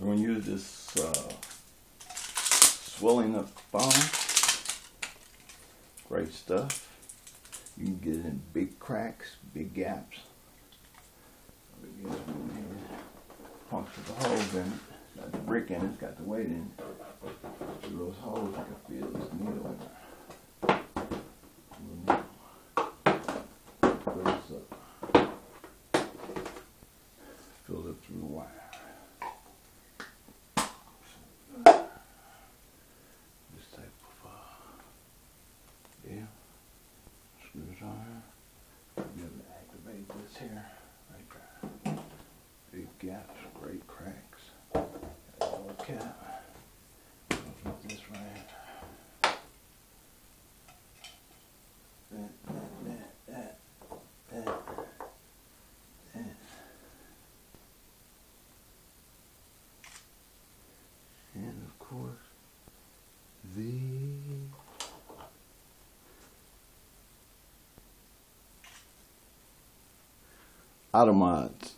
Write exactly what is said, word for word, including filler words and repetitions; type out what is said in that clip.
We're going to use this uh, swelling up foam. Great stuff. You can get it in big cracks, big gaps. Puncture the holes in it. Got the brick in it, it's got the weight in it. Through those holes, you can feel this needle in there. Little needle. Fill this up. Fill it through the wire. This type of uh, deal. Screws on here. Be able to activate this here. Right there. Big gaps, great cracks. Little cap. Goes with this right here. That, that, that, that, that, that. And of course, the Automods.